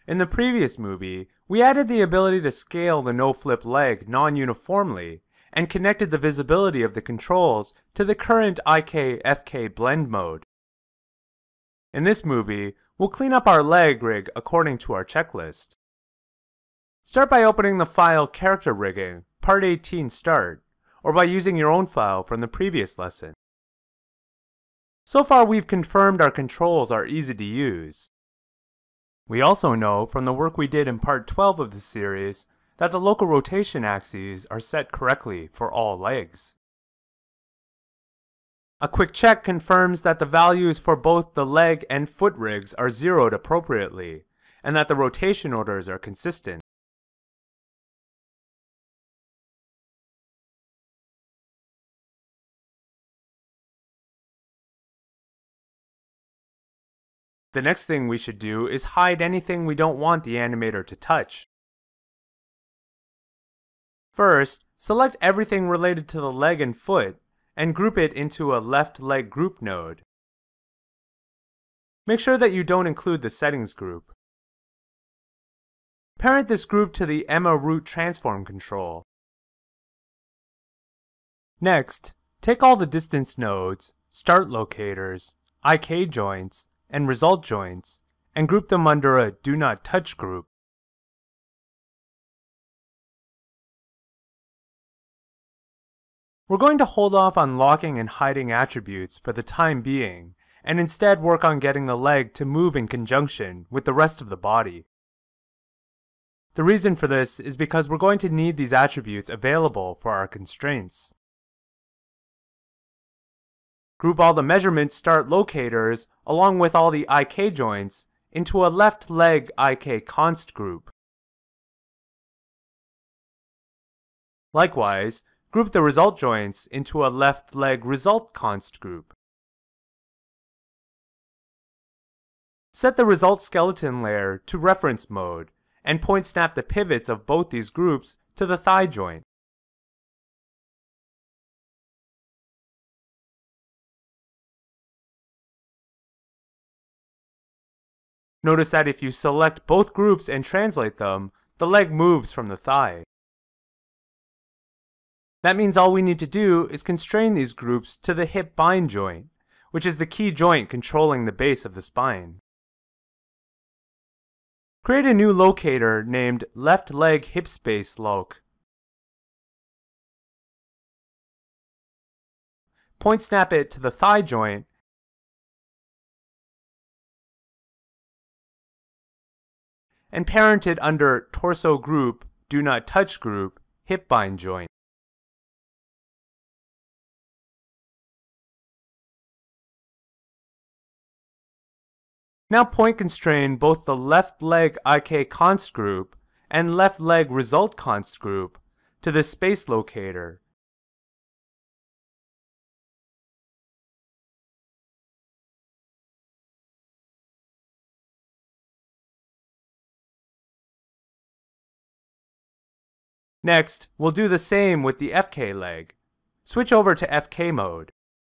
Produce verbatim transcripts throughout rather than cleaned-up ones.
In the previous movie, we added the ability to scale the no-flip leg non-uniformly and connected the visibility of the controls to the current I K F K blend mode. In this movie, we'll clean up our leg rig according to our checklist. Start by opening the file Character Rigging, Part eighteen Start, or by using your own file from the previous lesson. So far we've confirmed our controls are easy to use. We also know from the work we did in Part twelve of the series that the local rotation axes are set correctly for all legs. A quick check confirms that the values for both the leg and foot rigs are zeroed appropriately, and that the rotation orders are consistent. The next thing we should do is hide anything we don't want the animator to touch. First, select everything related to the leg and foot and group it into a left leg group node. Make sure that you don't include the settings group. Parent this group to the Emma root transform control. Next, take all the distance nodes, start locators, I K joints, and result joints, and group them under a Do Not Touch group. We're going to hold off on locking and hiding attributes for the time being, and instead work on getting the leg to move in conjunction with the rest of the body. The reason for this is because we're going to need these attributes available for our constraints. Group all the measurement start locators along with all the I K joints into a left leg I K const group. Likewise, group the result joints into a left leg result const group. Set the result skeleton layer to reference mode and point snap the pivots of both these groups to the thigh joint. Notice that if you select both groups and translate them, the leg moves from the thigh. That means all we need to do is constrain these groups to the hip bind joint, which is the key joint controlling the base of the spine. Create a new locator named left leg hip space loc. Point snap it to the thigh joint and parent it under torso group, do not touch group, hip bind joint. Now point constrain both the left leg I K const group and left leg result const group to the space locator. Next, we'll do the same with the F K leg. Switch over to F K mode.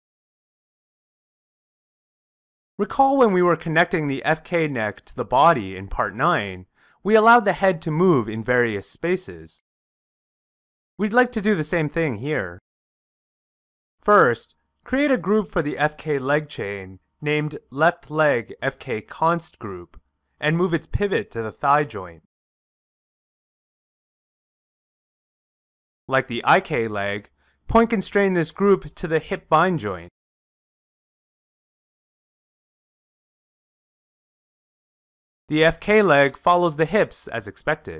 Recall when we were connecting the F K neck to the body in Part nine, we allowed the head to move in various spaces. We'd like to do the same thing here. First, create a group for the F K leg chain named left leg F K const group and move its pivot to the thigh joint. Like the I K leg, point constrain this group to the hip bind joint. The F K leg follows the hips as expected.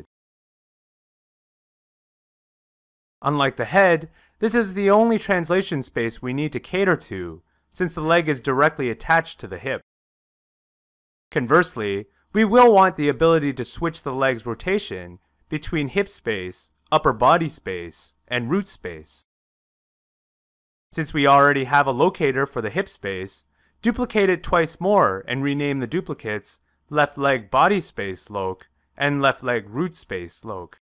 Unlike the head, this is the only translation space we need to cater to, since the leg is directly attached to the hip. Conversely, we will want the ability to switch the leg's rotation between hip space, upper body space, and root space. Since we already have a locator for the hip space, duplicate it twice more and rename the duplicates left leg body space loc and left leg root space loc.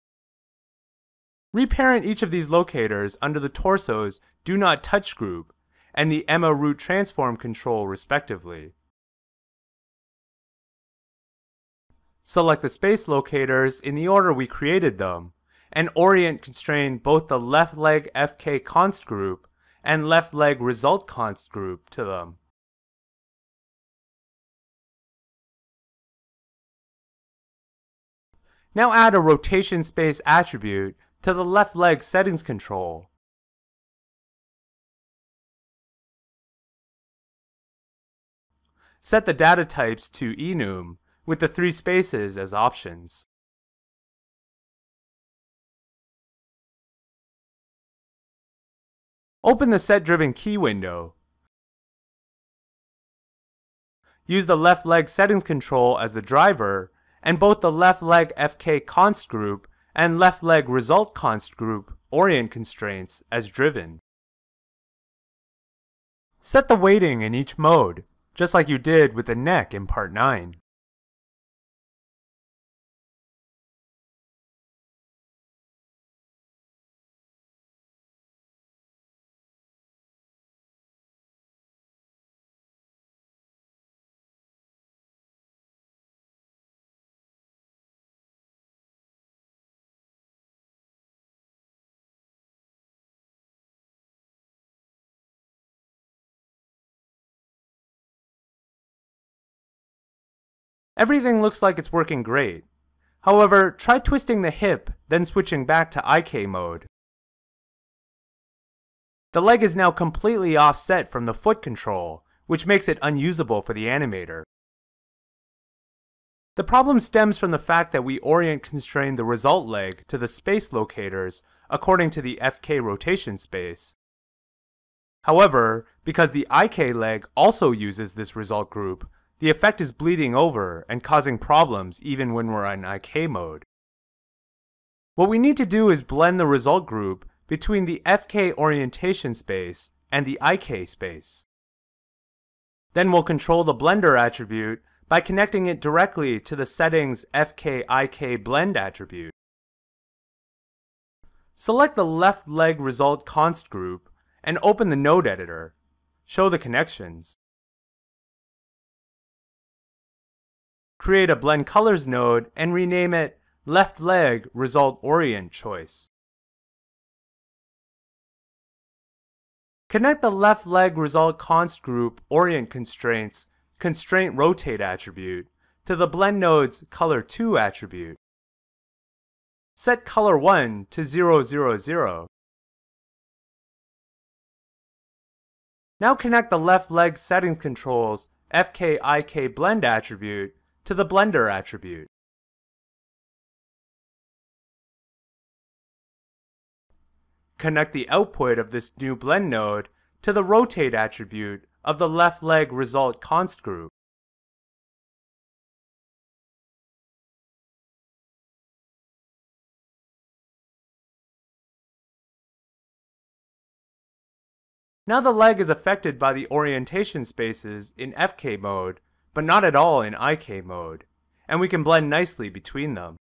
Reparent each of these locators under the torso's do not touch group and the Emma root transform control respectively. Select the space locators in the order we created them, and orient constrain both the left leg F K const group and left leg result const group to them. Now add a rotation space attribute to the left leg settings control. Set the data types to enum with the three spaces as options. Open the set-driven key window. Use the left leg settings control as the driver, and both the left leg F K const group and left leg result const group orient constraints as driven. Set the weighting in each mode, just like you did with the neck in part nine. Everything looks like it's working great. However, try twisting the hip, then switching back to I K mode. The leg is now completely offset from the foot control, which makes it unusable for the animator. The problem stems from the fact that we orient constrain the result leg to the space locators according to the F K rotation space. However, because the I K leg also uses this result group, the effect is bleeding over and causing problems even when we're in I K mode. What we need to do is blend the result group between the F K orientation space and the I K space. Then we'll control the blender attribute by connecting it directly to the settings F K I K blend attribute. Select the left leg result const group and open the node editor. Show the connections. Create a blend colors node and rename it left leg result orient choice. Connect the left leg result const group orient constraints constraint rotate attribute to the blend node's color two attribute. Set color one to zero zero zero. Now connect the left leg settings controls F K I K blend attribute to the blender attribute. Connect the output of this new blend node to the rotate attribute of the left leg result const group. Now the leg is affected by the orientation spaces in F K mode, but not at all in I K mode, and we can blend nicely between them.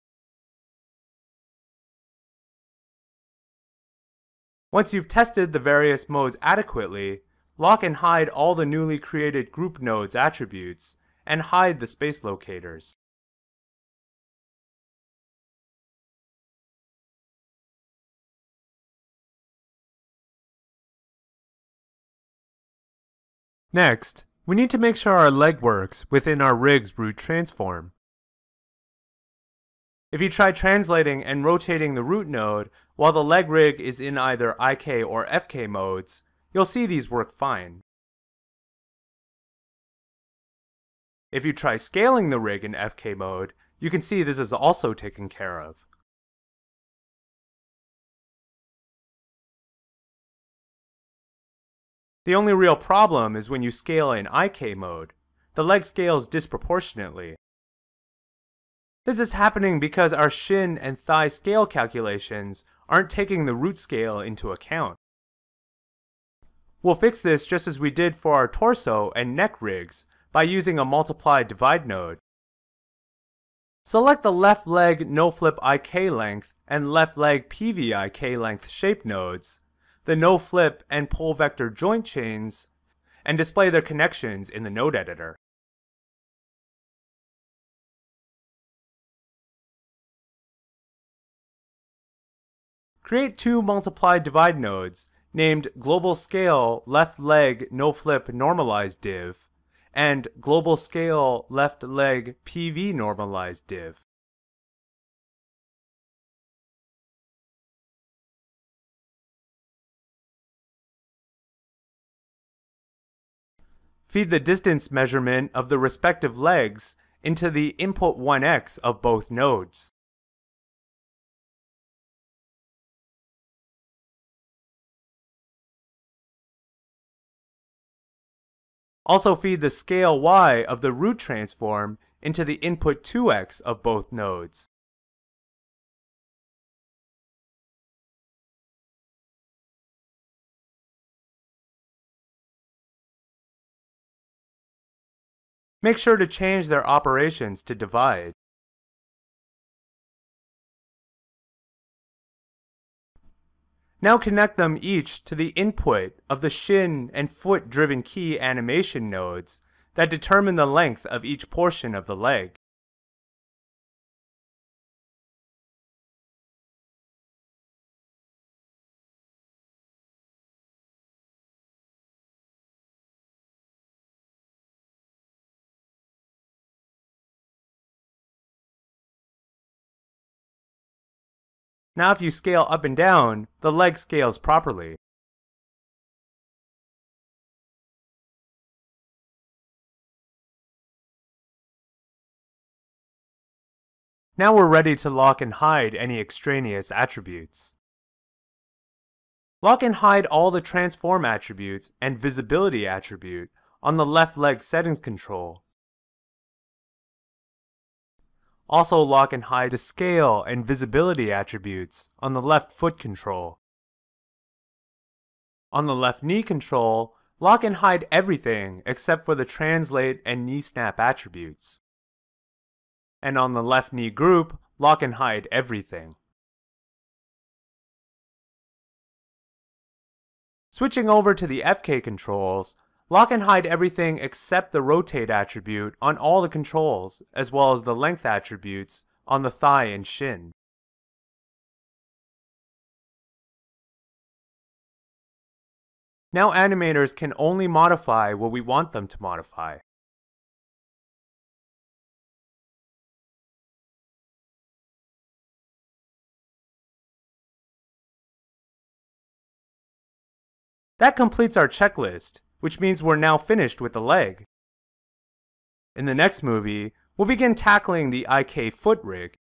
Once you've tested the various modes adequately, lock and hide all the newly created group nodes attributes, and hide the space locators. Next, we need to make sure our leg works within our rig's root transform. If you try translating and rotating the root node while the leg rig is in either I K or F K modes, you'll see these work fine. If you try scaling the rig in F K mode, you can see this is also taken care of. The only real problem is when you scale in I K mode. The leg scales disproportionately. This is happening because our shin and thigh scale calculations aren't taking the root scale into account. We'll fix this just as we did for our torso and neck rigs by using a multiply divide node. Select the left leg no-flip I K length and left leg P V I K length shape nodes, the no-flip and pole vector joint chains, and display their connections in the node editor. create two multiplied divide nodes named global scale left leg no flip normalized div and global scale left leg P V normalized div. Feed the distance measurement of the respective legs into the input one x of both nodes. Also feed the scale y of the root transform into the input two x of both nodes. Make sure to change their operations to divide. Now connect them each to the input of the shin and foot driven key animation nodes that determine the length of each portion of the leg. Now if you scale up and down, the leg scales properly. Now we're ready to lock and hide any extraneous attributes. Lock and hide all the transform attributes and visibility attribute on the left leg settings control. Also lock and hide the scale and visibility attributes on the left foot control. On the left knee control, lock and hide everything except for the translate and knee snap attributes. And on the left knee group, lock and hide everything. Switching over to the F K controls, lock and hide everything except the rotate attribute on all the controls, as well as the length attributes on the thigh and shin. Now animators can only modify what we want them to modify. That completes our checklist, which means we're now finished with the leg. In the next movie, we'll begin tackling the I K foot rig